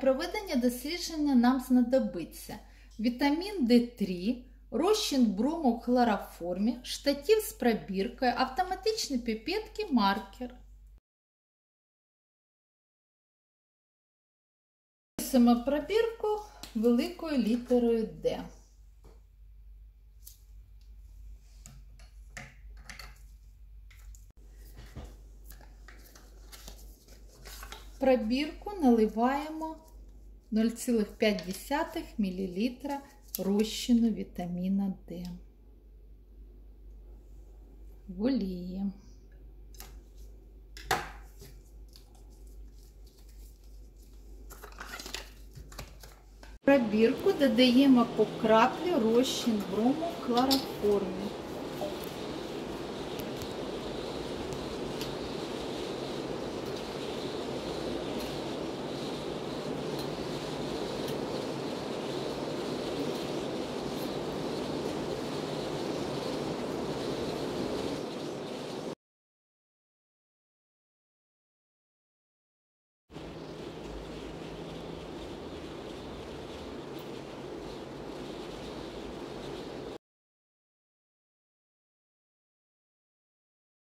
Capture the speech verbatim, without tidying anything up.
Проведення дослідження нам знадобиться вітамін Д три, розчин брому в хлороформі, штатив з пробіркою, автоматичні піпетки, маркер. Пишемо пробірку великою літерою Д. Пробірку наливаємо нуль цілих п'ять десятих мілілітра розчину вітаміна Д. Воліємо. В пробірку додаємо по краплі розчин брому в хлороформі.